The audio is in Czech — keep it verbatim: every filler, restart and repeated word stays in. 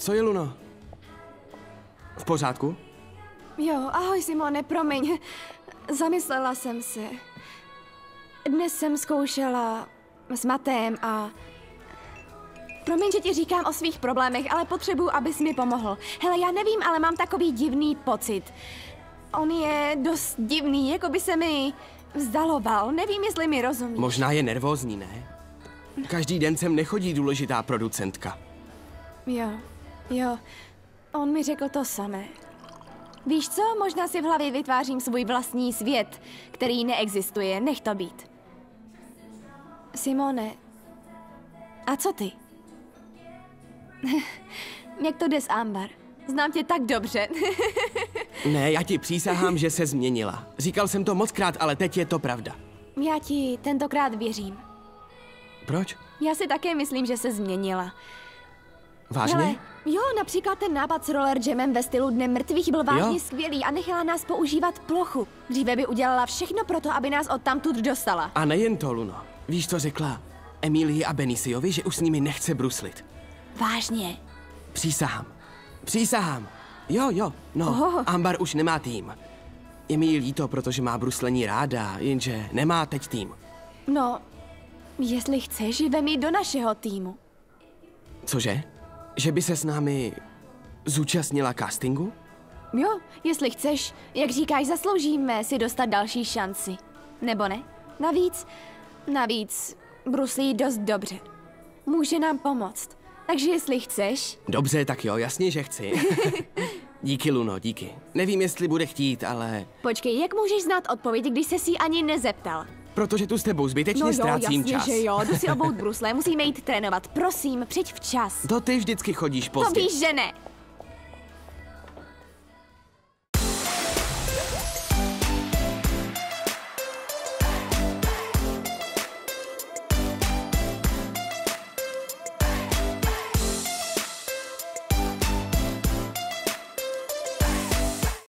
Co je, Luno? V pořádku? Jo, ahoj Simone, promiň. Zamyslela jsem se. Dnes jsem zkoušela s matem a... Promiň, že ti říkám o svých problémech, ale potřebuju, abys mi pomohl. Hele, já nevím, ale mám takový divný pocit. On je dost divný, jako by se mi vzdaloval. Nevím, jestli mi rozumíš. Možná je nervózní, ne? Každý den sem nechodí důležitá producentka. Jo, jo. On mi řekl to samé. Víš co, možná si v hlavě vytvářím svůj vlastní svět, který neexistuje. Nech to být. Simone, a co ty? Jak to jde s Ambar? Znám tě tak dobře. Ne, já ti přísahám, že se změnila. Říkal jsem to mockrát, ale teď je to pravda. Já ti tentokrát věřím. Proč? Já si také myslím, že se změnila. Vážně? Hele, jo, například ten nápad s roller jamem ve stylu Dne mrtvých byl vážně Jo? skvělý a nechala nás používat plochu. Dříve by udělala všechno pro to, aby nás odtamtud dostala. A nejen to, Luno. Víš, co řekla Emílii a Benisiovi, že už s nimi nechce bruslit. Vážně? Přísahám. Přísahám. Jo, jo, no, Oh. Ambar už nemá tým. Je mi jí líto, protože má bruslení ráda, jenže nemá teď tým. No, jestli chceš, vem ji do našeho týmu. Cože? Že by se s námi zúčastnila castingu? Jo, jestli chceš, jak říkáš, zasloužíme si dostat další šanci. Nebo ne? Navíc, navíc, bruslí dost dobře. Může nám pomoct. Takže jestli chceš... Dobře, tak jo, jasně, že chci. Díky, Luno, díky. Nevím, jestli bude chtít, ale... Počkej, jak můžeš znát odpověď, když se si ani nezeptal? Protože tu s tebou zbytečně No jo, ztrácím jasně, čas. že jo, jdu si obout brusle, musíme jít trénovat. Prosím, přijď včas. To ty vždycky chodíš To pozdě. víš, že ne.